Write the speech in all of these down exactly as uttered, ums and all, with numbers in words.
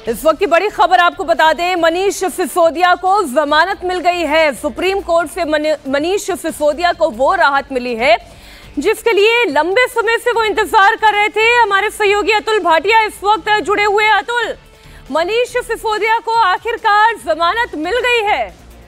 इस वक्त की बड़ी खबर आपको बता दें, मनीष सिसोदिया को जमानत मिल गई है। सुप्रीम कोर्ट से मनीष सिसोदिया को वो राहत मिली है जिसके लिए लंबे समय से वो इंतजार कर रहे थे। हमारे सहयोगी अतुल भाटिया इस वक्त जुड़े हुए हैं। अतुल, मनीष सिसोदिया को आखिरकार जमानत मिल गई है।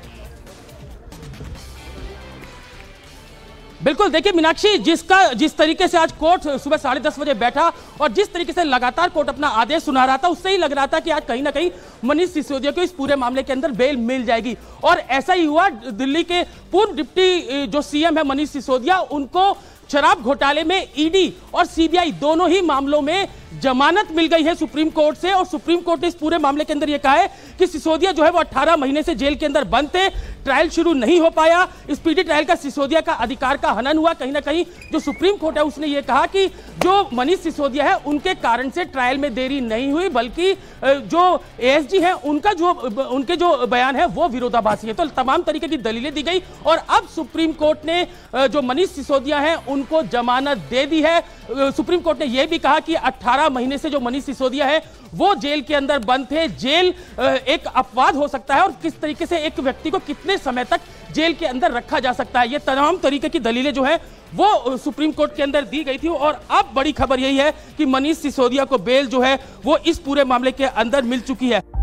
बिल्कुल, देखिए मीनाक्षी, जिसका जिस तरीके से आज कोर्ट सुबह साढ़े दस बजे बैठा और जिस तरीके से लगातार कोर्ट अपना आदेश सुना रहा था, उससे ही लग रहा था कि आज कहीं ना कहीं मनीष सिसोदिया को इस पूरे मामले के अंदर बेल मिल जाएगी। और ऐसा ही हुआ। दिल्ली के पूर्व डिप्टी जो सीएम है मनीष सिसोदिया, उनको शराब घोटाले में ईडी और सीबीआई दोनों ही मामलों में जमानत मिल गई है सुप्रीम कोर्ट से। और सुप्रीम कोर्ट ने इस पूरे मामले के अंदर यह कहा है कि सिसोदिया जो है वो अठारह महीने से जेल के अंदर बंद थे, ट्रायल शुरू नहीं हो पाया। स्पीडी ट्रायल का सिसोदिया का अधिकार का हनन हुआ। कहीं ना कहीं जो सुप्रीम कोर्ट है उसने ये कहा कि जो मनीष सिसोदिया है उनके कारण से ट्रायल में देरी नहीं हुई, बल्कि जो एएसजी है उनका जो उनके जो बयान है वो विरोधाभासी है। तो तमाम तरीके की दलीलें दी गई और अब सुप्रीम कोर्ट ने जो मनीष सिसोदिया है उनको जमानत दे दी है। सुप्रीम कोर्ट ने यह भी कहा कि अठारह महीने से जो मनीष सिसोदिया है वो जेल के अंदर बंद थे। जेल एक अपवाद हो सकता है और किस तरीके से एक व्यक्ति को कितने समय तक जेल के अंदर रखा जा सकता है, ये तमाम तरीके की दलीलें जो है वो सुप्रीम कोर्ट के अंदर दी गई थी। और अब बड़ी खबर यही है कि मनीष सिसोदिया को बेल जो है वो इस पूरे मामले के अंदर मिल चुकी है।